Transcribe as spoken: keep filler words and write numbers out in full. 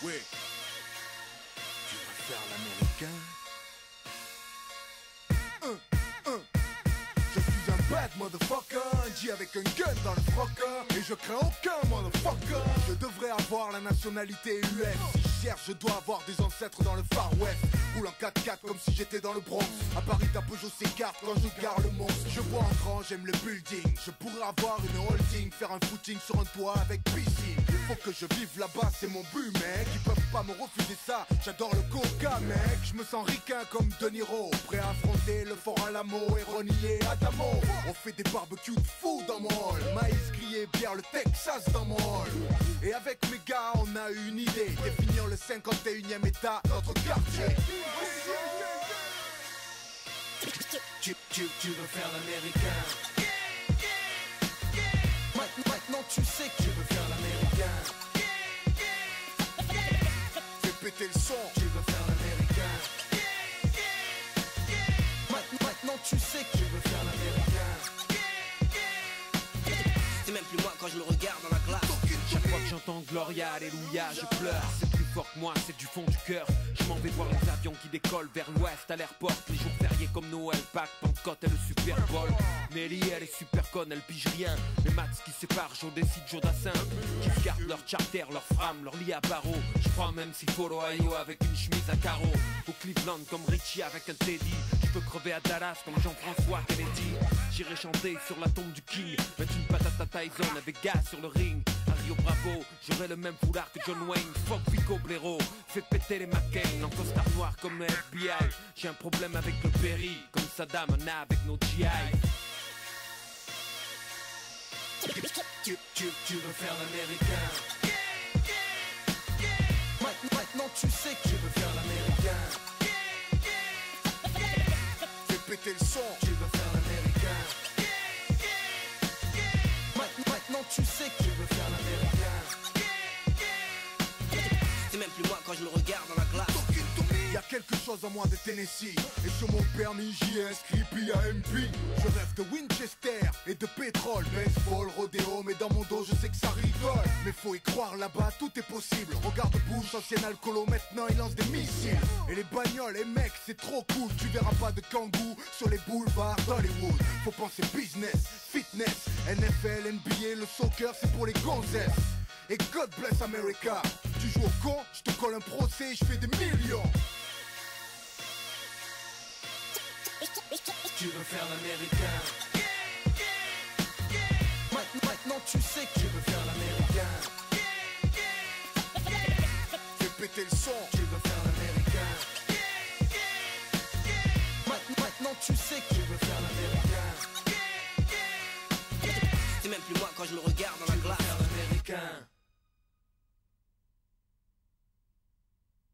Oui. Tu vas faire l'américain? Un, un. Je suis un bad motherfucker, G avec un gun dans le froc. Et je crains aucun motherfucker. Je devrais avoir la nationalité U S. Si je cherche, je dois avoir des ancêtres dans le Far West. Roule en quatre quatre comme si j'étais dans le Bronx. À Paris ta Peugeot s'écarte quand je garde le monstre. Je vois en grand, j'aime le building. Je pourrais avoir une holding, faire un footing sur un toit avec piscine. Il faut que je vive là-bas, c'est mon but mec. Ils peuvent pas me refuser ça, j'adore le coca mec. Je me sens ricain comme De Niro, prêt à affronter le fort Alamo et renier Adamo. On fait des barbecues de fou dans mon hall. Maïs grillé, bière, le Texas dans mon hall. Et avec mes gars on a une idée, définir le cinquante et unième état, notre quartier. Tu, tu, tu veux faire l'américain? Maintenant tu sais que tu veux faire l'américain. Fais péter le son. Tu veux faire l'américain. Maintenant tu sais que tu veux faire l'américain. C'est même plus moi quand je me regarde dans la glace. Chaque fois que j'entends Gloria, Alléluia, je pleure. C'est plus fort que moi, c'est du fond du cœur. Je m'en vais voir les avions qui décollent vers l'ouest à l'airport. Les jours fériés comme Noël, Pâques, Pentecôte et le Super Bowl. Nelly, elle est super conne, elle pige rien. Les maths qui séparent, Joe décide, Joe Dassin. Qui gardent leur charter, leur frame, leur lit à barreaux. Je crois même s'il faut l'Ohio avec une chemise à carreaux. Au Cleveland comme Richie avec un Teddy. Je peux crever à Dallas comme Jean-François Kennedy. J'irai chanter sur la tombe du King, mettre une patate à Tyson avec gaz sur le ring. À Rio Bravo, j'aurai le même foulard que John Wayne. Fuck Vico Blaireau, fais péter les McCain. En costard noir comme le F B I. J'ai un problème avec le Berry, comme Saddam en a avec nos G I. Tu, tu, tu veux faire l'américain. Maintenant tu sais que tu veux faire l'américain. Fais péter le son. Tu veux faire l'américain. Maintenant tu sais que tu veux faire l'américain. C'est même plus moi quand je me regarde dans la glace. Y'a quelque chose en moi de Tennessee. Et sur mon permis j'y ai inscrit P A M P. Je rêve de Winchester et de pétrole. Baseball, rodéo, mais dans mon dos je sais que ça rigole. Mais faut y croire là-bas, tout est possible. Regarde Bush, ancien alcoolo, maintenant il lance des missiles. Et les bagnoles, les mecs, c'est trop cool. Tu verras pas de kangou sur les boulevards d'Hollywood. Faut penser business, fitness, N F L, N B A, le soccer c'est pour les gonzesses. Et God bless America. Tu joues au con, je te colle un procès et je fais des millions. Tu veux faire l'américain. Maintenant tu sais que tu veux faire l'américain. Fais péter le son. Tu veux faire l'américain. Maintenant tu sais que tu veux faire l'américain. C'est même plus moi quand je me regarde dans la glace. Américain.